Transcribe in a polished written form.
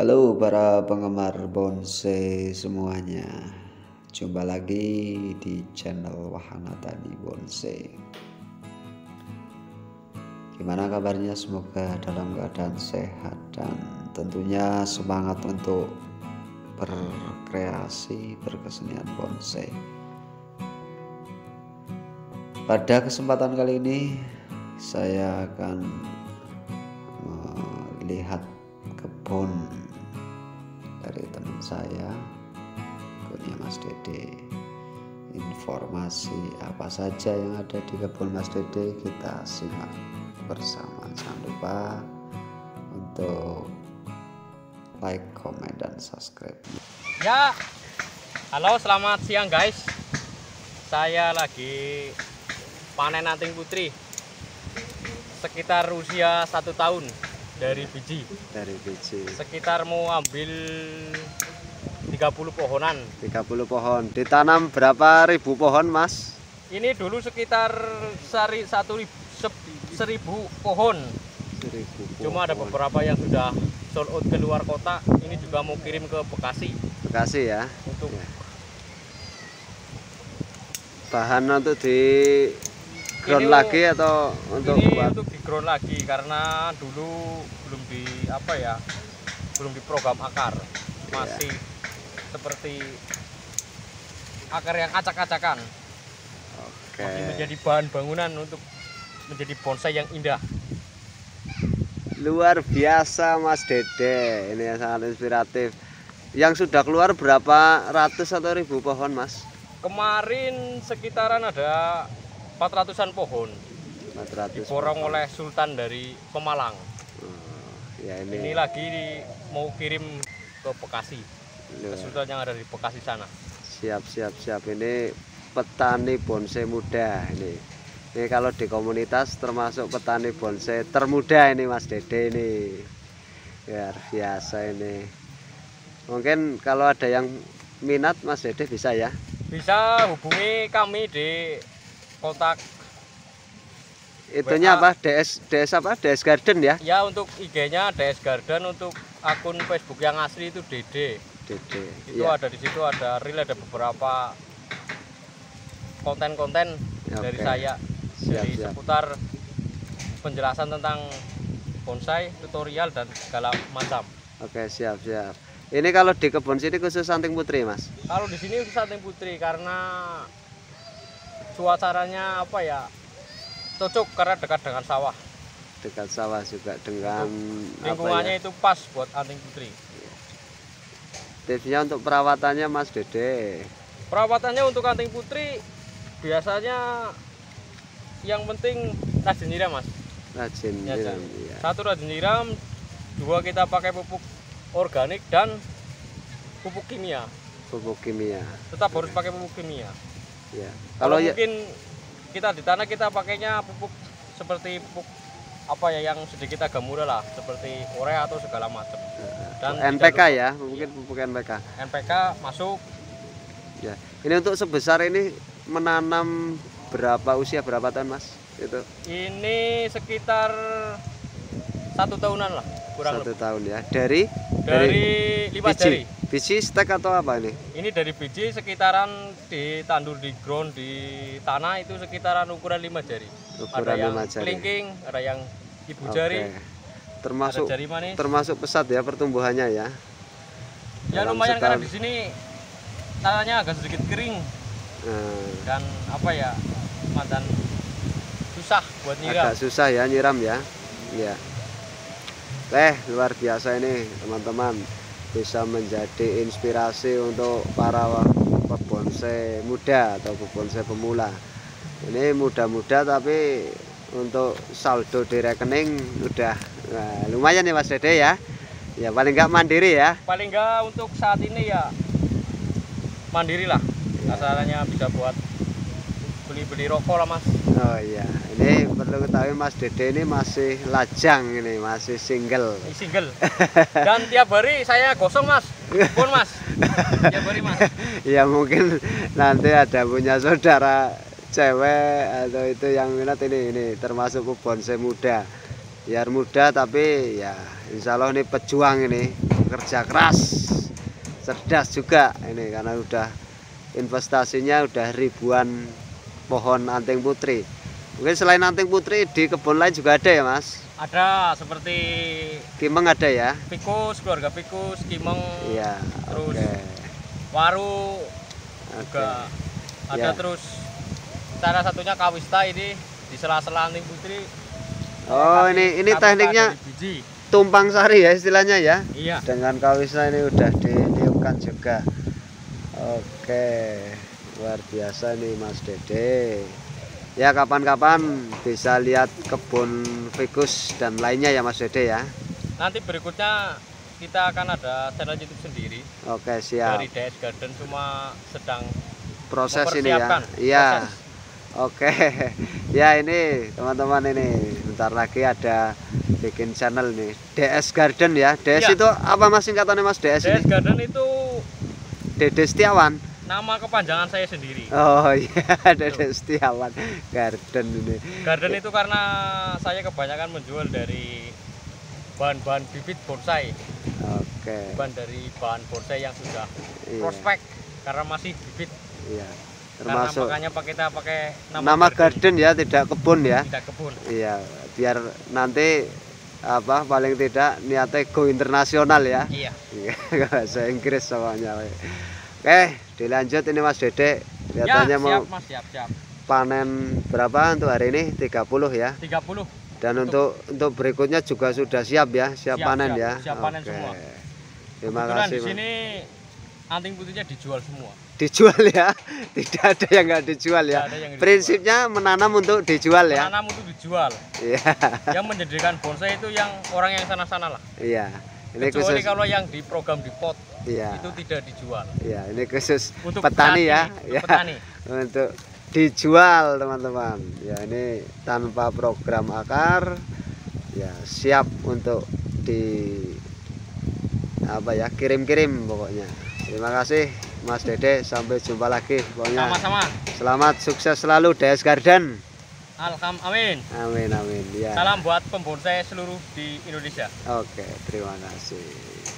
Halo para penggemar bonsai semuanya. Jumpa lagi di channel Wahana Tani Bonsai. Gimana kabarnya? Semoga dalam keadaan sehat dan tentunya semangat untuk berkreasi, berkesenian bonsai. Pada kesempatan kali ini saya akan melihat kebun dari teman saya, kebunnya Mas Dede. Informasi apa saja yang ada di kebun Mas Dede kita simak bersama. Jangan lupa untuk like, komen, dan subscribe. Ya, halo, selamat siang guys. Saya lagi panen anting putri sekitar usia 1 tahun dari biji. Sekitar mau ambil 30 pohonan. 30 pohon. Ditanam berapa ribu pohon, Mas? Ini dulu sekitar 1.000 pohon. 1.000 Cuma ada beberapa yang sudah sold out ke luar kota. Ini juga mau kirim ke Bekasi. Bekasi ya. Untuk ya. Bahan untuk di ground lagi atau untuk ini buat? untuk di ground lagi karena dulu belum belum diprogram akar, masih seperti akar yang acak-acakan. Oke. Masih menjadi bahan bangunan untuk menjadi bonsai yang indah. Luar biasa Mas Dede, ini yang sangat inspiratif. Yang sudah keluar berapa ratus atau ribu pohon, Mas? Kemarin sekitaran ada 400-an pohon. 400 diborong pohon. oleh Sultan dari Pemalang. Ya ini lagi mau kirim ke Bekasi, ke Sultan yang ada di Bekasi sana. Siap. Ini petani bonsai muda ini. Ini kalau di komunitas termasuk petani bonsai termuda ini Mas Dede ini. Luar biasa ini. Mungkin kalau ada yang minat Mas Dede bisa ya? Bisa hubungi kami di kontak itunya WA. apa? DS apa? DS Garden ya? Ya, untuk IG-nya DS Garden, untuk akun Facebook yang asli itu Dede. Itu ya. ada di situ, ada reel, ada beberapa konten-konten dari saya. Jadi seputar penjelasan tentang bonsai, tutorial dan segala macam. Oke, siap. Ini kalau di kebun sini khusus anting putri, Mas? Kalau di sini khusus anting putri karena suasananya cocok karena dekat dengan sawah. Dekat sawah juga dengan lingkungannya itu pas buat anting putri. Tipsnya untuk perawatannya Mas Dede. Perawatannya untuk anting putri biasanya yang penting rajin nyiram, Mas. Rajin nyiram. Ya. 1 rajin nyiram, 2 kita pakai pupuk organik dan pupuk kimia. Tetap harus pakai pupuk kimia. Ya. Kalau mungkin kita di tanah kita pakainya pupuk seperti pupuk yang sedikit agak murah lah, seperti urea atau segala macam. Dan NPK ya, mungkin pupuk NPK. NPK masuk. Ya. Ini untuk sebesar ini menanam usia berapa tahun, Mas? Itu. Ini sekitar 1 tahunan lah, kurang 1 lebih. tahun ya. Dari 5 jari. Biji stek atau apa ini? Ini dari biji sekitaran ditandur di ground di tanah itu sekitaran ukuran 5 jari. Ada yang kelingking, ada yang ibu jari. Termasuk ada jari manis. Termasuk pesat ya pertumbuhannya ya. Ya lumayan karena di sini tanahnya agak sedikit kering. Dan mantan susah buat nyiram. Agak susah ya nyiram ya. Iya. Luar biasa ini teman-teman, bisa menjadi inspirasi untuk para pebonsai muda atau pebonsai pemula. Ini muda-muda tapi untuk saldo di rekening udah lumayan ya Mas Dede ya. Ya paling nggak mandiri ya. Paling nggak untuk saat ini ya mandiri lah. Asalnya bisa buat beli rokok lah, Mas. Oh iya, ini perlu ketahui Mas Dede ini masih lajang, ini masih single. Dan tiap hari saya gosong, Mas. Pun Mas. Tiap hari, Mas. Ya mungkin nanti ada punya saudara cewek atau itu yang minat ini termasuk bonsai muda. Biar muda tapi ya insya Allah ini pejuang ini, kerja keras, cerdas juga ini karena udah investasinya udah ribuan pohon anting putri. Mungkin selain anting putri di kebun lain juga ada ya Mas? Ada seperti Kimeng ada ya? Fikus, keluarga Fikus, Kimeng, Iya. terus Oke. Waru Oke. juga ada, Ya. terus salah satunya Kawista ini di sela-sela anting putri. Oh ini Kawista tekniknya dari biji. tumpang sari ya istilahnya ya? Iya. Dengan kawisnya ini udah ditiupkan juga. Oke, luar biasa nih Mas Dede. Ya kapan-kapan bisa lihat kebun fikus dan lainnya ya Mas Dede ya. Nanti berikutnya kita akan ada channel YouTube sendiri Oke siap. dari DS Garden, cuma sedang Proses ini ya. mempersiapkan Iya. proses. Oke. Ya ini teman-teman ini bentar lagi ada bikin channel nih DS Garden ya. DS Iya. itu apa Mas singkatannya Mas DS DS ini? Garden itu Dede Setiawan. nama kepanjangan saya sendiri. Oh iya, Dede Setiawan Garden ini. Garden itu karena saya kebanyakan menjual dari bahan-bahan bibit bonsai, Oke. bukan dari bahan bonsai yang sudah Iya. prospek, karena masih bibit. Iya. Karena Termasuk makanya kita pakai nama garden ya, tidak kebun ya. tidak kebun. Iya, biar nanti apa paling tidak niatnya go internasional ya. Iya. Iya, bahasa Inggris soalnya. Oke, dilanjut ini Mas Dede. Kelihatannya Ya, mau siap Mas, siap. panen berapa untuk hari ini? 30 ya. 30. Dan untuk berikutnya juga sudah siap ya, siap panen siap, ya. siap panen Oke. semua. Terima Kebetulan kasih. di Mas. sini anting putihnya dijual semua. Dijual ya, tidak ada yang nggak dijual ya. Tidak ada yang dijual. Prinsipnya menanam untuk dijual ya. Menanam untuk dijual. Iya, Yang menjadikan bonsai itu yang orang yang sana-sana lah. iya. Ini Kecuali khusus, kalau yang di program di pot iya, itu tidak dijual. iya. Ini khusus Untuk petani ya, untuk ya. petani. Untuk dijual teman-teman. Ya ini tanpa program akar, ya siap untuk di apa ya kirim-kirim pokoknya. Terima kasih Mas Dede, sampai jumpa lagi pokoknya. Sama-sama. Selamat sukses selalu DS Garden. Amin. Amin amin ya. Salam buat pembonsai seluruh di Indonesia. Oke, terima kasih.